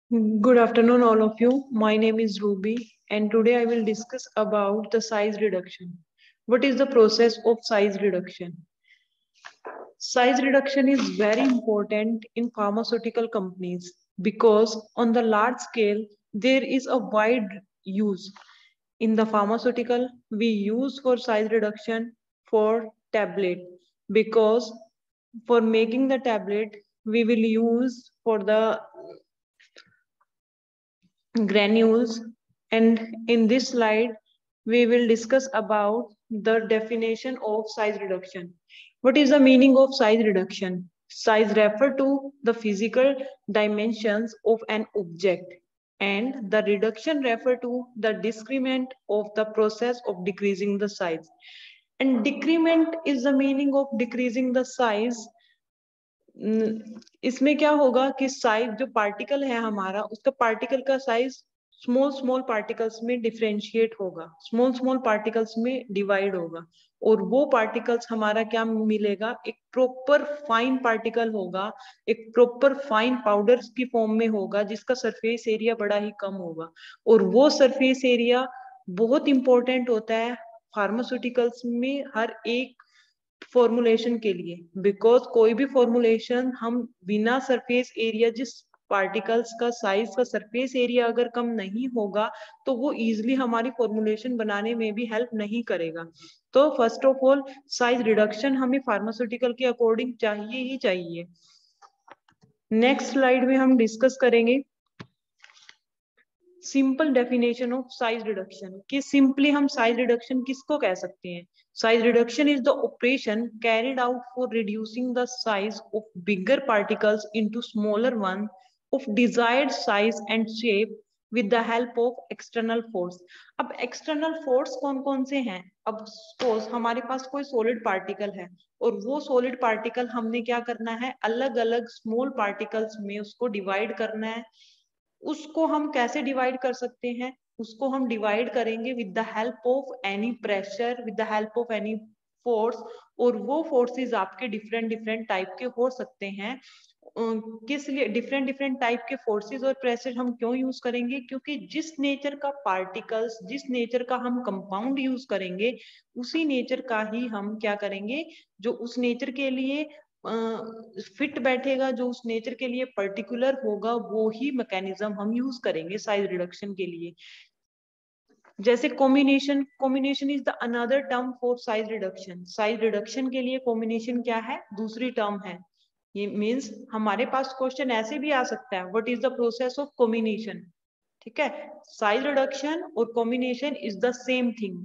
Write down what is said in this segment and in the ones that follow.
Good afternoon, all of you. My name is Ruby, and today I will discuss about the size reduction. What is the process of size reduction? Size reduction is very important in pharmaceutical companies because on the large scale, there is a wide use. In the pharmaceutical, we use for size reduction for tablet because for making the tablet, we will use for the granules, and in this slide we will discuss about the definition of size reduction. What is the meaning of size reduction? Size refer to the physical dimensions of an object, and the reduction refer to the decrement of the process of decreasing the size. And decrement is the meaning of decreasing the size. इसमें क्या होगा कि size जो particle है हमारा, उसका particle का size small small particles में डिफरेंशिएट होगा, स्मॉल स्मॉल पार्टिकल्स में डिवाइड होगा, और वो पार्टिकल्स हमारा क्या मिलेगा, एक प्रॉपर फाइन पार्टिकल होगा, एक प्रॉपर फाइन पाउडर की फॉर्म में होगा, जिसका सरफेस एरिया बड़ा ही कम होगा। और वो सरफेस एरिया बहुत इंपॉर्टेंट होता है फार्मास्यूटिकल्स में हर एक फॉर्मुलेशन के लिए, बिकॉज कोई भी फॉर्मुलेशन हम बिना सरफेस एरिया, जिस पार्टिकल्स का साइज का सरफेस एरिया अगर कम नहीं होगा तो वो इजिली हमारी फॉर्मुलेशन बनाने में भी हेल्प नहीं करेगा। तो first of all size reduction हमें फार्मास्यूटिकल के अकॉर्डिंग चाहिए ही चाहिए। नेक्स्ट स्लाइड में हम डिस्कस करेंगे simple definition of size reduction, कि सिंपली हम साइज रिडक्शन किसको कह सकते हैं। Size reduction is the operation carried out for reducing the size of bigger particles into smaller one of desired size and shape with the help of external force। अब external force कौन कौन से हैं? अब सपोज हमारे पास कोई solid particle है और वो सॉलिड पार्टिकल हमने क्या करना है, अलग अलग स्मॉल पार्टिकल्स में उसको डिवाइड करना है। उसको हम कैसे डिवाइड कर सकते हैं? उसको हम डिवाइड करेंगे with the help of any pressure, with the help of any force, और वो फोर्सेस आपके डिफरेंट डिफरेंट टाइप के हो सकते हैं। किस लिए डिफरेंट डिफरेंट टाइप के फोर्सेस और प्रेशर हम क्यों यूज करेंगे? क्योंकि जिस नेचर का पार्टिकल्स, जिस नेचर का हम कंपाउंड यूज करेंगे, उसी नेचर का ही हम क्या करेंगे, जो उस नेचर के लिए फिट बैठेगा, जो उस नेचर के लिए पर्टिकुलर होगा, वो ही मैकेनिज्म हम यूज करेंगे साइज रिडक्शन के लिए। जैसे combination, combination is the another term for size reduction. Size reduction के लिए कॉम्बिनेशन क्या है? दूसरी टर्म है। ये मीन्स हमारे पास क्वेश्चन ऐसे भी आ सकता है, what is the process of combination. ठीक है, साइज रिडक्शन और combination is the same thing.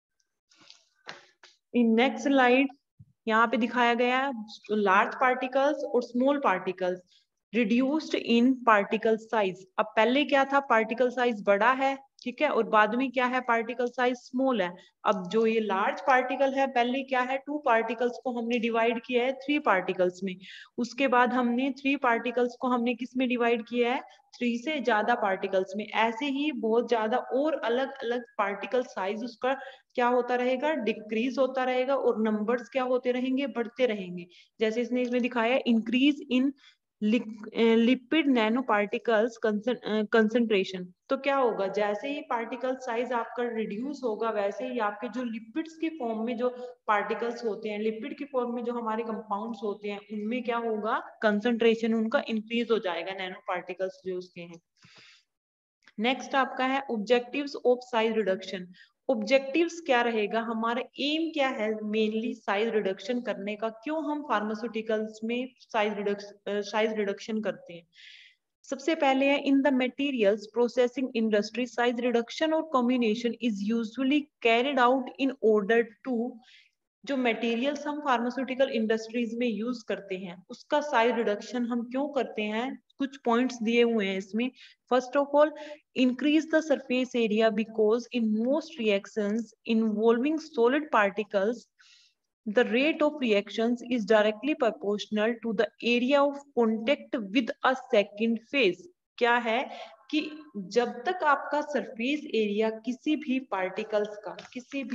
In next slide यहाँ पे दिखाया गया है लार्ज पार्टिकल्स और small particles reduced in particle size. अब पहले क्या था, पार्टिकल साइज बड़ा है, ठीक है, और बाद में क्या है, पार्टिकल साइज स्मॉल है। अब जो ये लार्ज पार्टिकल है, पहले क्या है, 2 पार्टिकल्स को हमने डिवाइड किया है 3 पार्टिकल्स में, उसके बाद हमने 3 पार्टिकल्स को हमने किस में डिवाइड किया है, 3 से ज्यादा पार्टिकल्स में। ऐसे ही बहुत ज्यादा और अलग अलग पार्टिकल साइज उसका क्या होता रहेगा, डिक्रीज होता रहेगा, और नंबर्स क्या होते रहेंगे, बढ़ते रहेंगे। जैसे इसने इसमें दिखाया increase in lipid nano particles concentration. तो क्या होगा, जैसे ही पार्टिकल साइज आपका रिड्यूस होगा, वैसे ही आपके जो लिपिड्स की फॉर्म में जो पार्टिकल्स होते हैं, लिपिड की फॉर्म में जो हमारे कंपाउंड्स होते हैं, उनमें क्या होगा, कंसंट्रेशन उनका इंक्रीज हो जाएगा, नैनो पार्टिकल्स जो उसके हैं। नेक्स्ट आपका है objectives of size reduction. Objectives क्या रहेगा, हमारा एम क्या है मेनली साइज रिडक्शन करने का, क्यों हम फार्मास्यूटिकल्स में साइज रिडक्शन करते हैं। सबसे पहले है in the materials processing industry size reduction और combination is usually carried out in order to. जो मटेरियल्स हम फार्मास्यूटिकल इंडस्ट्रीज में यूज करते हैं, उसका साइज रिडक्शन हम क्यों करते हैं, कुछ पॉइंट्स दिए हुए हैं इसमें। First of all, increase the surface area because in most reactions involving solid particles the rate of reactions is directly proportional to the area of contact with a second phase। क्या है कि जब तक आपका सरफेस एरिया किसी भी particles का, किसी भी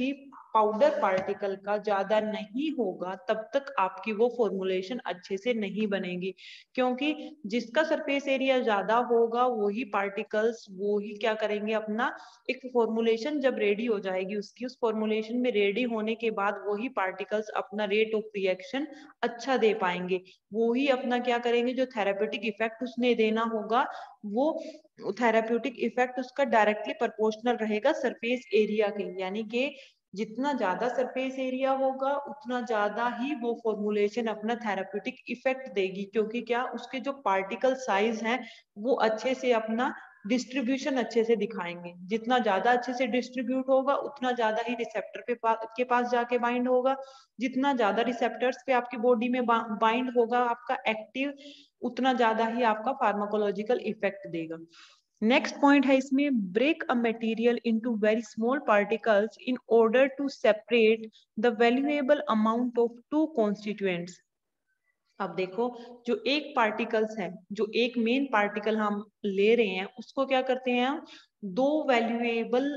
पाउडर पार्टिकल का ज्यादा नहीं होगा तब तक आपकी वो फॉर्मुलेशन अच्छे से नहीं बनेगी, क्योंकि जिसका सरफेस एरिया ज्यादा होगा वही पार्टिकल्स वो ही क्या करेंगे, अपना एक फॉर्मुलेशन जब रेडी हो जाएगी उसकी, उस फॉर्मुलेशन में रेडी होने के बाद वही पार्टिकल्स अपना रेट ऑफ रिएक्शन अच्छा दे पाएंगे, वो ही अपना क्या करेंगे, जो थेरापेटिक इफेक्ट उसने देना होगा वो थेराप्यूटिक इफेक्ट उसका डायरेक्टली प्रोपोर्शनल रहेगा सरफेस एरिया के, यानी कि जितना ज्यादा सरफेस एरिया होगा उतना ज्यादा ही वो फॉर्मुलेशन अपना थेराप्यूटिक इफेक्ट देगी, क्योंकि क्या उसके जो पार्टिकल साइज हैं वो अच्छे से अपना डिस्ट्रीब्यूशन अच्छे से दिखाएंगे, जितना ज्यादा अच्छे से डिस्ट्रीब्यूट होगा उतना ज्यादा ही रिसेप्टर के पास जाके बाइंड होगा, जितना ज्यादा रिसेप्टर्स पे आपकी बॉडी में बाइंड होगा आपका एक्टिव, उतना ज्यादा ही आपका फार्माकोलॉजिकल इफेक्ट देगा। नेक्स्ट पॉइंट है इसमें, break a material into very small particles in order to separate the valuable amount of two constituents. अब देखो, जो एक पार्टिकल्स है, जो एक मेन पार्टिकल हम ले रहे हैं उसको क्या करते हैं हम, दो वैल्यूएबल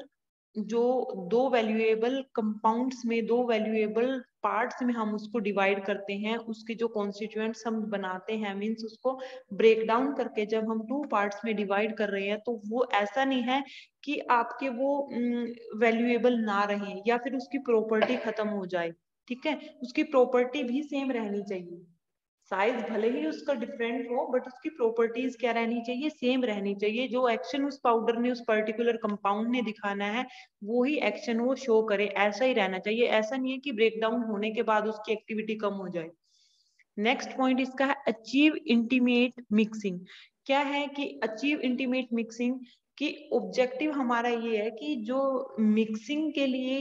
कंपाउंड्स में, दो वैल्यूएबल पार्ट्स में हम उसको डिवाइड करते हैं, उसके जो कॉन्स्टिट्यूएंट्स हम बनाते हैं, मीन्स उसको ब्रेक डाउन करके जब हम टू पार्ट्स में डिवाइड कर रहे हैं तो वो ऐसा नहीं है कि आपके वो वैल्यूएबल ना रहे या फिर उसकी प्रॉपर्टी खत्म हो जाए, ठीक है, उसकी प्रॉपर्टी भी सेम रहनी चाहिए, साइज भले ही उसका डिफरेंट हो बट उसकी प्रॉपर्टीज क्या रहनी चाहिए, सेम रहनी चाहिए, जो एक्शन उस पाउडर ने, उस पर्टिकुलर कंपाउंड ने दिखाना है वो ही एक्शन वो शो करे, ऐसा ही रहना चाहिए, ऐसा नहीं है कि ब्रेकडाउन होने के बाद उसकी एक्टिविटी कम हो जाए। नेक्स्ट पॉइंट इसका है अचीव इंटीमेट मिक्सिंग। क्या है कि अचीव इंटीमेट मिक्सिंग की ऑब्जेक्टिव हमारा ये है कि जो मिक्सिंग के लिए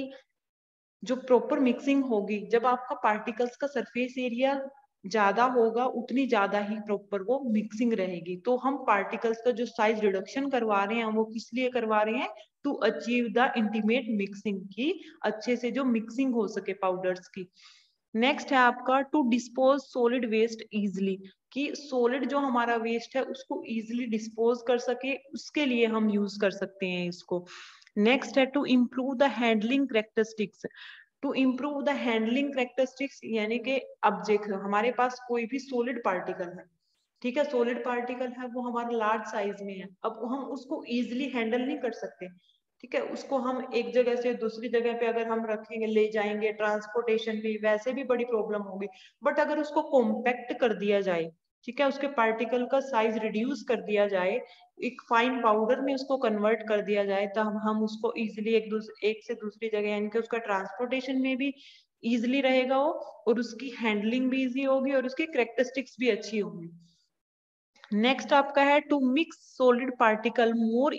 जो प्रॉपर मिक्सिंग होगी, जब आपका पार्टिकल्स का सरफेस एरिया ज्यादा होगा उतनी ज्यादा ही प्रॉपर वो मिक्सिंग रहेगी, तो हम पार्टिकल्स का जो साइज रिडक्शन करवा रहे हैं वो किस लिए करवा रहे हैं, to achieve the intimate mixing, की अच्छे से जो मिक्सिंग हो सके पाउडर्स की। नेक्स्ट है आपका to dispose solid waste easily, कि सॉलिड जो हमारा वेस्ट है उसको इजिली डिस्पोज कर सके, उसके लिए हम यूज कर सकते हैं इसको। नेक्स्ट है to improve the handling characteristics, to improve the handling characteristics, यानी कि अब देखो हमारे पास कोई भी सॉलिड पार्टिकल है, ठीक है, सॉलिड पार्टिकल है वो हमारा लार्ज साइज में है, अब हम उसको इजिली हैंडल नहीं कर सकते, ठीक है, उसको हम एक जगह से दूसरी जगह पे अगर हम रखेंगे, ले जाएंगे, ट्रांसपोर्टेशन भी वैसे भी बड़ी प्रॉब्लम होगी, बट अगर उसको कॉम्पैक्ट कर दिया जाए, ठीक है, उसके पार्टिकल का साइज रिड्यूस कर दिया जाए, एक फाइन पाउडर में उसको कन्वर्ट कर दिया जाए, तो हम उसको इजिली एक से दूसरी जगह, यानी कि उसका ट्रांसपोर्टेशन में भी इजिली रहेगा वो, और उसकी हैंडलिंग भी इजी होगी और उसकी कैरेक्टरिस्टिक्स भी अच्छी होगी। नेक्स्ट आपका है to mix solid particle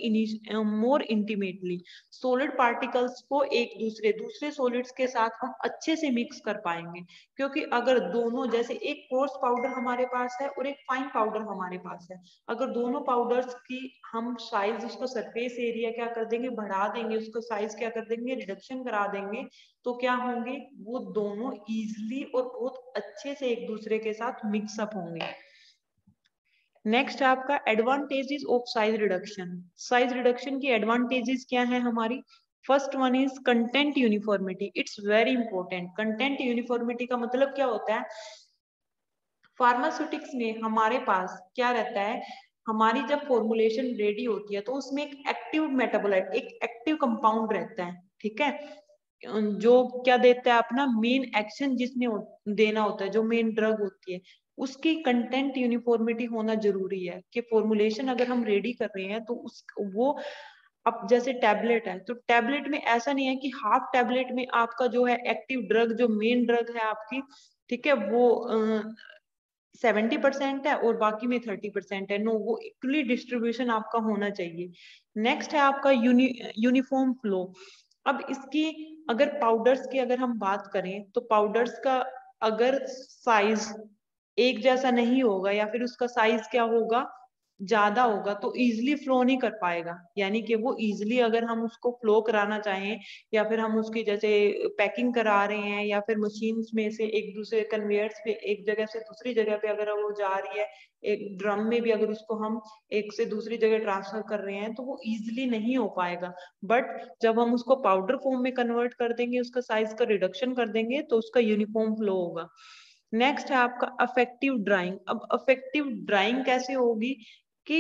more intimately, solid particles को एक दूसरे सॉलिड्स के साथ हम अच्छे से मिक्स कर पाएंगे, क्योंकि अगर दोनों, जैसे एक कोर्स पाउडर हमारे पास है और एक फाइन पाउडर हमारे पास है, अगर दोनों पाउडर्स की हम साइज, उसको सरफेस एरिया क्या कर देंगे, बढ़ा देंगे, उसको साइज क्या कर देंगे, रिडक्शन करा देंगे, तो क्या होंगे, वो दोनों इजिली और बहुत अच्छे से एक दूसरे के साथ मिक्सअप होंगे। नेक्स्ट आपका advantages of size reduction, size reduction की एडवांटेजेस क्या है हमारी, first one is content uniformity, it's very important. Content uniformity का मतलब क्या होता है, फार्मास्यूटिक्स में हमारे पास क्या रहता है, हमारी जब फॉर्मुलेशन रेडी होती है तो उसमें एक एक्टिव मेटाबोलाइट, एक एक्टिव कंपाउंड रहता है, ठीक है, जो क्या देता है, अपना मेन एक्शन जिसने देना होता है, जो मेन ड्रग होती है, उसकी कंटेंट यूनिफॉर्मिटी होना जरूरी है, कि फॉर्मुलेशन अगर हम रेडी कर रहे हैं तो उस वो, अब जैसे टैबलेट है तो टैबलेट में ऐसा नहीं है कि हाफ टैबलेट में आपका जो है एक्टिव ड्रग, जो मेन ड्रग है आपकी, ठीक है, वो 70% है और बाकी में 30% है, नो, वो इक्वली डिस्ट्रीब्यूशन आपका होना चाहिए। नेक्स्ट है आपका यूनिफॉर्म फ्लो। अब इसकी अगर पाउडर्स की अगर हम बात करें तो पाउडर्स का अगर साइज एक जैसा नहीं होगा या फिर उसका साइज क्या होगा, ज्यादा होगा तो इजिली फ्लो नहीं कर पाएगा, यानी कि वो इजिली अगर हम उसको फ्लो कराना चाहें या फिर हम उसकी जैसे पैकिंग करा रहे हैं या फिर मशीन्स में से एक दूसरे कन्वेयर्स पे एक जगह से दूसरी जगह पे अगर वो जा रही है, एक ड्रम में भी अगर उसको हम एक से दूसरी जगह ट्रांसफर कर रहे हैं तो वो इजिली नहीं हो पाएगा। बट जब हम उसको पाउडर फॉर्म में कन्वर्ट कर देंगे, उसका साइज का रिडक्शन कर देंगे तो उसका यूनिफॉर्म फ्लो होगा। नेक्स्ट है आपका अफेक्टिव ड्राइंग। अब अफेक्टिव ड्राइंग कैसे होगी कि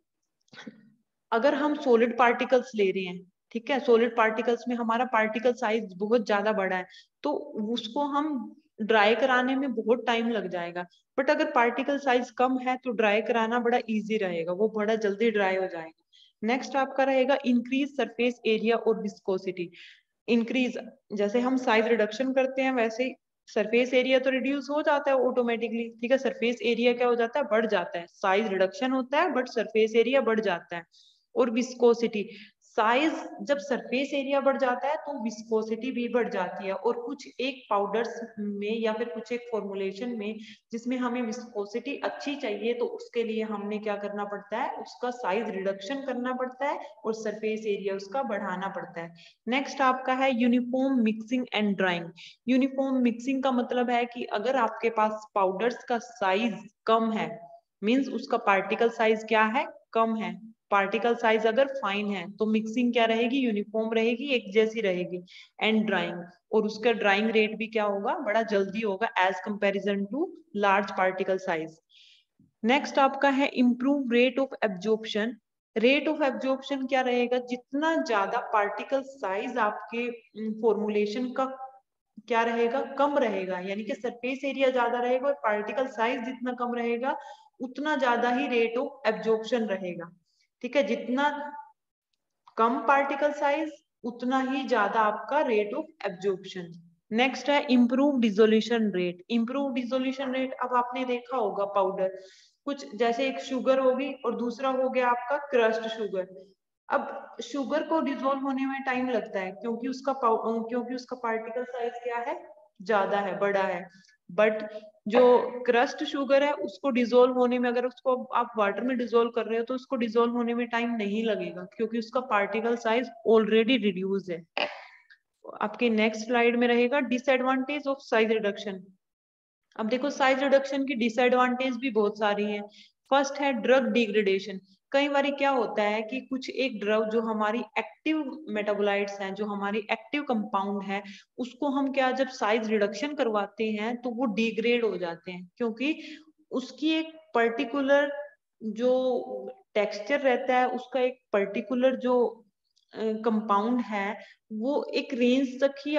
अगर हम सॉलिड पार्टिकल्स ले रहे हैं, ठीक है, सॉलिड पार्टिकल्स में हमारा पार्टिकल साइज बहुत ज्यादा बड़ा है तो उसको हम ड्राई कराने में बहुत टाइम लग जाएगा। बट अगर पार्टिकल साइज कम है तो ड्राई कराना बड़ा इजी रहेगा, वो बड़ा जल्दी ड्राई हो जाएगा। नेक्स्ट आपका रहेगा इंक्रीज सरफेस एरिया और विस्कोसिटी। इंक्रीज, जैसे हम साइज रिडक्शन करते हैं वैसे ही सरफेस एरिया तो रिड्यूस हो जाता है ऑटोमेटिकली, ठीक है, सरफेस एरिया क्या हो जाता है, बढ़ जाता है। साइज रिडक्शन होता है बट सरफेस एरिया बढ़ जाता है। और विस्कोसिटी, साइज जब सरफेस एरिया बढ़ जाता है तो विस्कोसिटी भी बढ़ जाती है। और कुछ एक पाउडर्स में या फिर कुछ एक फॉर्मुलेशन में जिसमें हमें विस्कोसिटी अच्छी चाहिए तो उसके लिए हमने क्या करना पड़ता है, उसका साइज रिडक्शन करना पड़ता है और सरफेस एरिया उसका बढ़ाना पड़ता है। नेक्स्ट आपका है uniform mixing and drying. Uniform mixing का मतलब है कि अगर आपके पास पाउडर्स का साइज कम है, मींस उसका पार्टिकल साइज क्या है, कम है, पार्टिकल साइज अगर फाइन है तो मिक्सिंग क्या रहेगी, यूनिफॉर्म रहेगी, एक जैसी रहेगी। एंड ड्राइंग, और उसका ड्राइंग रेट भी क्या होगा, बड़ा जल्दी होगा as comparison to large particle size. Next आपका है improve rate of absorption. Rate of absorption क्या रहेगा, जितना ज्यादा पार्टिकल साइज आपके फॉर्मुलेशन का क्या रहेगा, कम रहेगा, यानी कि सरफेस एरिया ज्यादा रहेगा और पार्टिकल साइज जितना कम रहेगा उतना ज्यादा ही रेट ऑफ एब्जॉर्प्शन रहेगा। ठीक है, जितना कम पार्टिकल साइज उतना ही ज्यादा आपका रेट ऑफ एब्जॉर्प्शन। नेक्स्ट है improve dissolution rate. Improve dissolution rate, अब आपने देखा होगा पाउडर कुछ जैसे एक शुगर होगी और दूसरा हो गया आपका क्रस्ट शुगर। अब शुगर को डिसोल्व होने में टाइम लगता है क्योंकि उसका पार्टिकल साइज क्या है, ज्यादा है, बड़ा है। बट जो क्रस्ट शुगर है उसको डिसोल्व होने में, अगर उसको आप वाटर में डिसोल्व कर रहे हो तो उसको डिसोल्व होने में टाइम नहीं लगेगा क्योंकि उसका पार्टिकल साइज ऑलरेडी रिड्यूस है। आपके नेक्स्ट स्लाइड में रहेगा डिसएडवांटेज ऑफ साइज रिडक्शन। अब देखो साइज रिडक्शन की डिसएडवांटेज भी बहुत सारी हैं। फर्स्ट है ड्रग डिग्रेडेशन। कई बार क्या होता है कि कुछ एक ड्रग जो हमारी एक्टिव मेटाबोलाइट्स हैं, जो हमारी एक्टिव कंपाउंड है, उसको हम क्या जब साइज रिडक्शन करवाते हैं तो वो डिग्रेड हो जाते हैं क्योंकि उसकी एक पर्टिकुलर जो टेक्सचर रहता है, उसका एक पर्टिकुलर जो कंपाउंड है वो एक रेंज तक ही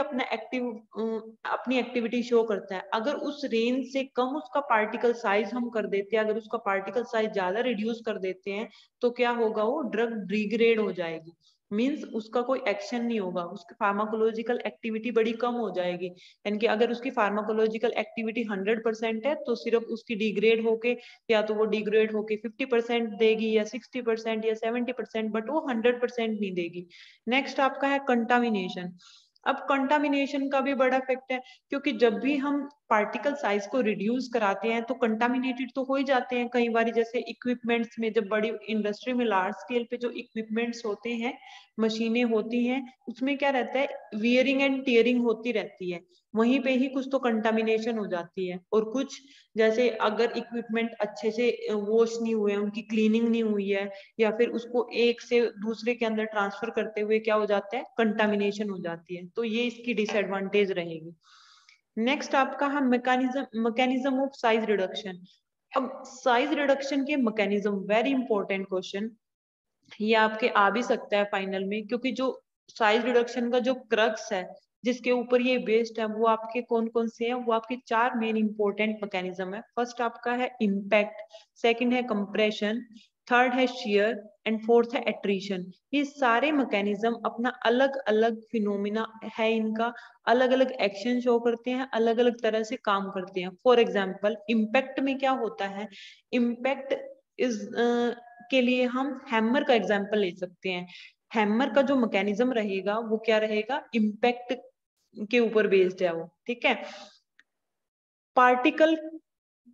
अपनी एक्टिविटी शो करता है। अगर उस रेंज से कम उसका पार्टिकल साइज हम कर देते हैं, अगर उसका पार्टिकल साइज ज्यादा रिड्यूस कर देते हैं तो क्या होगा, वो ड्रग डिग्रेड हो जाएगी। मींस उसका कोई एक्शन नहीं होगा, उसकी फार्माकोलॉजिकल एक्टिविटी बड़ी कम हो जाएगी। यानी कि अगर उसकी फार्माकोलॉजिकल एक्टिविटी 100% है तो सिर्फ उसकी डिग्रेड होके या तो वो डिग्रेड होके 50% देगी या 60% या 70%, बट वो 100% नहीं देगी। नेक्स्ट आपका है कंटामिनेशन। अब कंटामिनेशन का भी बड़ा इफेक्ट है क्योंकि जब भी हम पार्टिकल साइज को रिड्यूस कराते हैं तो कंटामिनेटेड तो हो ही जाते हैं कई बार। जैसे इक्विपमेंट्स में, जब बड़ी इंडस्ट्री में लार्ज स्केल पे जो इक्विपमेंट्स होते हैं, मशीनें होती हैं, उसमें क्या रहता है, वियरिंग एंड टीयरिंग होती रहती है, वहीं पे ही कुछ तो कंटामिनेशन हो जाती है। और कुछ जैसे अगर इक्विपमेंट अच्छे से वॉश नहीं हुए, उनकी क्लीनिंग नहीं हुई है, या फिर उसको एक से दूसरे के अंदर ट्रांसफर करते हुए क्या हो जाता है, कंटामिनेशन हो जाती है, तो ये इसकी डिसएडवांटेज रहेगी। नेक्स्ट आपका है मैकेनिज्म ऑफ साइज रिडक्शन। अब साइज रिडक्शन के मैकेनिज्म, वेरी इंपॉर्टेंट क्वेश्चन, ये आपके आ भी सकता है फाइनल में, क्योंकि जो साइज रिडक्शन का जो क्रक्स है जिसके ऊपर ये बेस्ड है वो आपके कौन कौन से हैं, वो आपके चार मेन इंपॉर्टेंट मैकेनिज्म है। फर्स्ट आपका है इम्पैक्ट, सेकंड है कंप्रेशन, थर्ड है शियर एंड फोर्थ है एट्रीशन। ये सारे मैकेनिज्म अपना अलग अलग फिनोमिना है, इनका अलग अलग एक्शन शो करते हैं, अलग अलग तरह से काम करते हैं। फॉर एग्जाम्पल इम्पैक्ट में क्या होता है, इम्पैक्ट इज के लिए हम हैमर का एग्जांपल ले सकते हैं। हैमर का जो मैकेनिज्म रहेगा वो क्या रहेगा, इम्पैक्ट के ऊपर बेस्ड है वो, ठीक है। Particle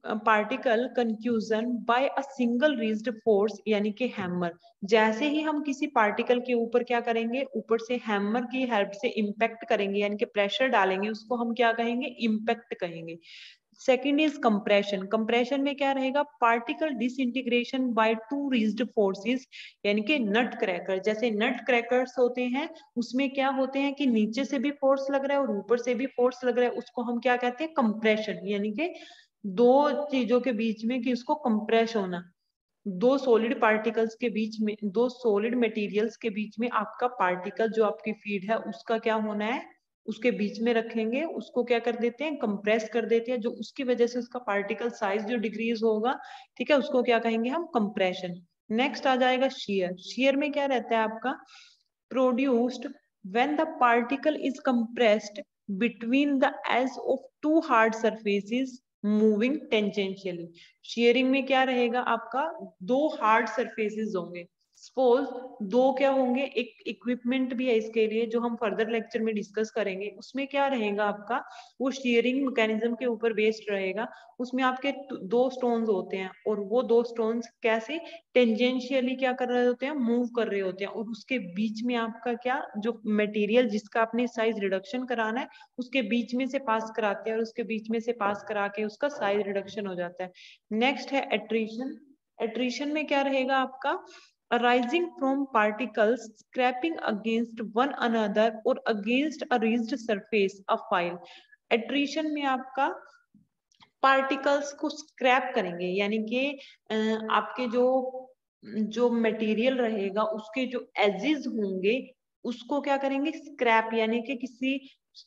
particle confusion by a single rigid force यानी कि हैमर। जैसे ही हम किसी पार्टिकल के ऊपर क्या करेंगे, ऊपर से हैमर की हेल्प से इम्पैक्ट करेंगे यानी कि प्रेशर डालेंगे, उसको हम क्या कहेंगे, इम्पैक्ट कहेंगे। Second is compression. कंप्रेशन में क्या रहेगा, particle disintegration by two rigid forces यानी कि नट क्रैकर। जैसे नट क्रैकर्स होते हैं उसमें क्या होते हैं कि नीचे से भी फोर्स लग रहा है और ऊपर से भी फोर्स लग रहा है, उसको हम क्या कहते हैं, कंप्रेशन। यानी कि दो चीजों के बीच में कि उसको कंप्रेस होना, दो सॉलिड पार्टिकल्स के बीच में, दो सॉलिड मटेरियल्स के बीच में आपका पार्टिकल जो आपकी फीड है उसका क्या होना है, उसके बीच में रखेंगे, उसको क्या कर देते हैं, कंप्रेस कर देते हैं, जो उसकी वजह से उसका पार्टिकल साइज जो डिक्रीज होगा, ठीक है, उसको क्या कहेंगे हम, कंप्रेशन। नेक्स्ट आ जाएगा शेयर। शेयर में क्या रहता है आपका, produced when the particle is compressed between the edge of two hard surfaces moving tangentially। Shearing में क्या रहेगा आपका, दो हार्ड सरफेसेस होंगे, सपोज दो क्या होंगे, एक इक्विपमेंट भी है इसके लिए जो हम फर्दर लेक्चर में डिस्कस करेंगे। उसमें क्या रहेगा आपका, वो शेयरिंग मैकेनिज्म के ऊपर बेस्ड रहेगा। उसमें आपके दो स्टोन्स होते हैं और वो दो स्टोन्स कैसे टेंजेंशियली क्या कर रहे होते हैं, मूव कर रहे होते हैं, और उसके बीच में आपका क्या, जो मटेरियल जिसका आपने साइज रिडक्शन कराना है उसके बीच में से पास कराते हैं और उसके बीच में से पास करा के उसका साइज रिडक्शन हो जाता है। नेक्स्ट है एट्रीशन। एट्रीशन में क्या रहेगा आपका, arising from particles scraping against one another or against a raised surface of file। attrition में आपका पार्टिकल्स को स्क्रैप करेंगे, यानी कि आपके जो जो मटेरियल रहेगा उसके जो एजेस होंगे उसको क्या करेंगे, स्क्रैप, यानी कि किसी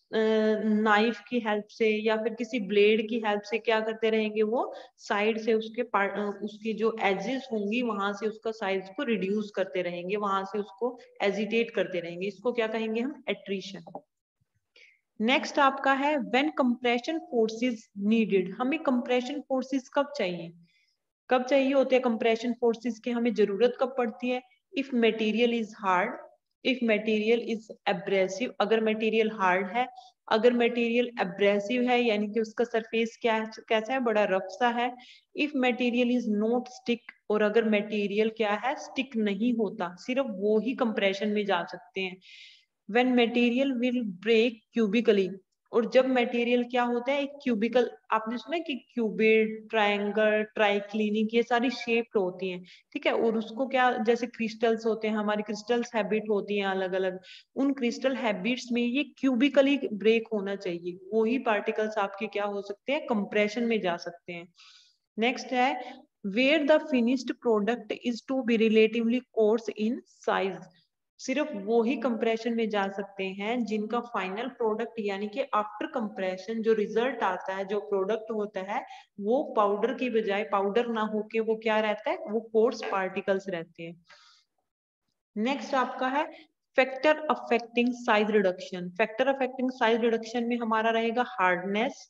नाइफ की हेल्प से या फिर किसी ब्लेड की हेल्प से क्या करते रहेंगे, वो साइड से उसके उसकी जो एजेस होंगी वहां से उसका साइज को रिड्यूस करते रहेंगे, वहां से उसको एजिटेट करते रहेंगे, इसको क्या कहेंगे हम, एट्रीशन। नेक्स्ट आपका है व्हेन कंप्रेशन फोर्सेस नीडेड। हमें कंप्रेशन फोर्सेस कब चाहिए, कब चाहिए होते हैं कंप्रेशन फोर्सेस की, हमें जरूरत कब पड़ती है, if material is hard, if material is abrasive, अगर मटेरियल हार्ड है, अगर मटेरियल एब्रेसिव है यानी कि उसका सरफेस क्या है, कैसा है, बड़ा रफ सा है, if material is not stick, और अगर मटेरियल क्या है, स्टिक नहीं होता, सिर्फ वो ही कंप्रेशन में जा सकते हैं। when material will break cubically, और जब मटेरियल क्या होता है, एक क्यूबिकल, आपने सुना है कि क्यूबिड, ट्रायंगल, ट्राइक्लिनिक, ये सारी शेप होती हैं, ठीक है, और उसको क्या, जैसे क्रिस्टल्स होते हैं, हमारी क्रिस्टल्स हैबिट होती हैं अलग अलग, उन क्रिस्टल हैबिट्स में ये क्यूबिकली ब्रेक होना चाहिए, वो ही पार्टिकल्स आपके क्या हो सकते हैं, कंप्रेशन में जा सकते हैं। नेक्स्ट है where the finished product is to be relatively coarse in size। सिर्फ वो ही कंप्रेशन में जा सकते हैं जिनका फाइनल प्रोडक्ट यानी कि आफ्टर कंप्रेशन जो रिजल्ट आता है, जो प्रोडक्ट होता है, वो पाउडर की बजाय, पाउडर ना होके वो क्या रहता है, वो कोर्स पार्टिकल्स रहते हैं। नेक्स्ट आपका है factor affecting size reduction. Factor affecting size reduction में हमारा रहेगा हार्डनेस,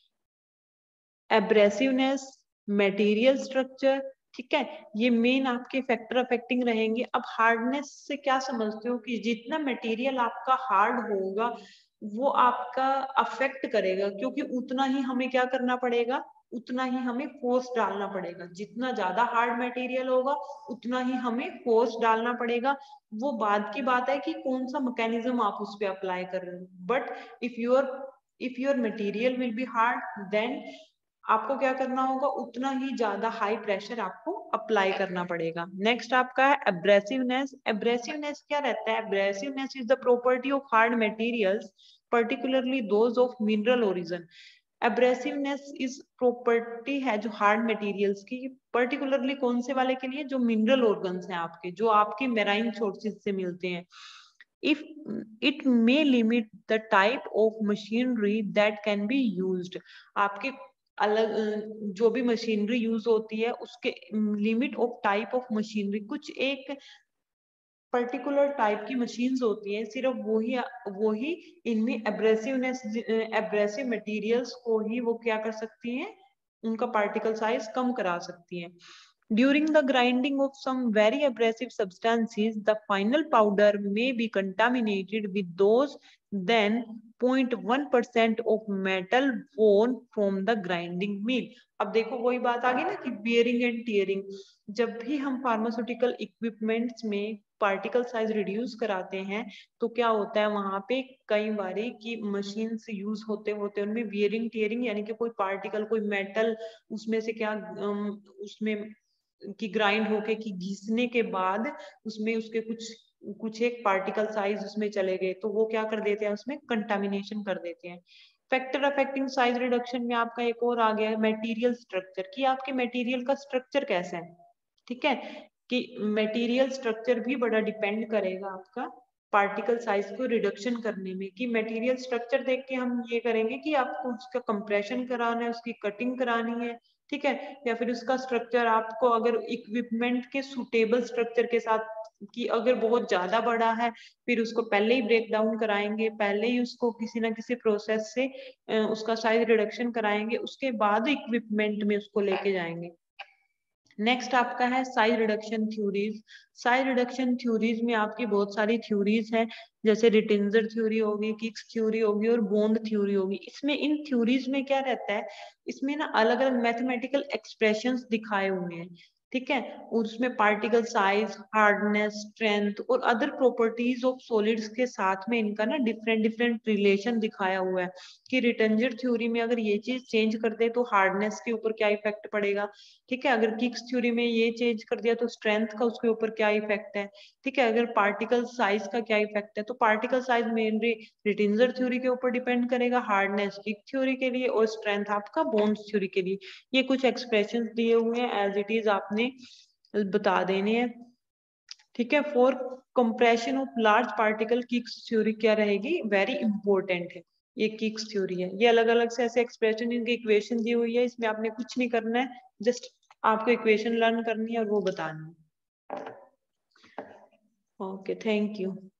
एब्रेसिवनेस, मटेरियल स्ट्रक्चर, ठीक है, ये मेन आपके फैक्टर अफेक्टिंग रहेंगे। अब हार्डनेस से क्या समझते हो कि जितना मटेरियल आपका हार्ड होगा वो आपका अफेक्ट करेगा, क्योंकि उतना ही हमें क्या करना पड़ेगा, उतना ही हमें फोर्स डालना पड़ेगा, जितना ज्यादा हार्ड मटेरियल होगा उतना ही हमें फोर्स डालना पड़ेगा। वो बात की बात है कि कौन सा मैकेनिज्म आप उस पर अप्लाई कर रहे हो, but if your material will be hard then आपको क्या करना होगा, उतना ही ज्यादा हाई प्रेशर आपको अप्लाई करना पड़ेगा। नेक्स्ट आपका है एब्रेसिवनेस। एब्रेसिवनेस क्या रहता है, abrasiveness is the property of hard materials particularly those of mineral origin। Abrasiveness is property है जो हार्ड मटेरियल्स की, पर्टिकुलरली कौन से वाले के लिए, जो मिनरल ऑर्गन्स हैं आपके, जो आपके मेराइन सोर्सेज से मिलते हैं। if it may limit the type of machinery that can be used। आपके अलग जो भी मशीनरी यूज होती है उसके limit of type of machinery, कुछ एक पर्टिकुलर टाइप की मशीन्स होती हैं, सिर्फ वो ही इनमें एब्रेसिवनेस, एब्रेसिव मटेरियल्स को ही वो क्या कर सकती हैं, उनका पार्टिकल साइज कम करा सकती हैं। During the grinding of some very abrasive substances, the final powder may be contaminated with those then 0.1% of metal worn from the grinding mill. अब देखो वही बात आ गई ना कि बियरिंग एंड टीयरिंग। जब भी हम फार्मास्यूटिकल इक्विपमेंट्स में पार्टिकल साइज रिड्यूस कराते हैं तो क्या होता है, वहां पे कई बारी की मशीन से यूज होते होते उनमें बियरिंग टीयरिंग यानी कि कोई पार्टिकल कोई मेटल उसमें से क्या उसमें की ग्राइंड होके कि घिसने के बाद उसमें उसके कुछ एक पार्टिकल साइज उसमें चले गए तो वो क्या कर देते हैं, उसमें कंटामिनेशन कर देते हैं। फैक्टर अफेक्टिंग साइज रिडक्शन में आपका एक और आ गया है मटेरियल स्ट्रक्चर, कि आपके मटेरियल का स्ट्रक्चर कैसा है। ठीक है, कि मटेरियल स्ट्रक्चर भी बड़ा डिपेंड करेगा आपका पार्टिकल साइज को रिडक्शन करने में। कि मटेरियल स्ट्रक्चर देख के हम ये करेंगे कि आपको उसका कंप्रेशन कराना है, उसकी कटिंग करानी है, ठीक है, या फिर उसका स्ट्रक्चर आपको अगर इक्विपमेंट के सुटेबल स्ट्रक्चर के साथ कि अगर बहुत ज्यादा बड़ा है फिर उसको पहले ही ब्रेक डाउन कराएंगे, पहले ही उसको किसी ना किसी प्रोसेस से उसका साइज रिडक्शन कराएंगे, उसके बाद इक्विपमेंट में उसको लेके जाएंगे। नेक्स्ट आपका है size reduction theories. Size reduction theories में आपकी बहुत सारी थ्योरीज हैं, जैसे रिटेंजर थ्योरी होगी, किक्स थ्योरी होगी और बॉन्ड थ्योरी होगी। इसमें इन थ्योरीज में क्या रहता है, इसमें ना अलग अलग मैथमेटिकल एक्सप्रेशंस दिखाए हुए हैं, ठीक है, और उसमें पार्टिकल साइज, हार्डनेस, स्ट्रेंथ और अदर प्रॉपर्टीज ऑफ सॉलिड्स के साथ में इनका ना डिफरेंट डिफरेंट रिलेशन दिखाया हुआ है। कि रिटेंजर थ्योरी में अगर ये चीज चेंज कर दे तो हार्डनेस के ऊपर क्या इफेक्ट पड़ेगा, ठीक है, अगर किक्स थ्योरी में ये चेंज कर दिया तो स्ट्रेंथ का उसके ऊपर क्या इफेक्ट है, ठीक है, अगर पार्टिकल साइज का क्या इफेक्ट है। तो particle size mainly Rittinger theory के ऊपर डिपेंड करेगा, हार्डनेस किक थ्योरी के लिए और स्ट्रेंथ आपका बोन्स थ्योरी के लिए। ये कुछ एक्सप्रेशन दिए हुए हैं, एज इट इज आपने बता देने हैं, ठीक है। For compression of large particle Kick's theory क्या रहेगी, वेरी इंपॉर्टेंट है, ये किक्स थ्योरी है। ये अलग अलग से ऐसे एक्सप्रेशन इनकी इक्वेशन दी हुई है, इसमें आपने कुछ नहीं करना है, जस्ट आपको इक्वेशन लर्न करनी है और वो बतानी है। Okay, thank you.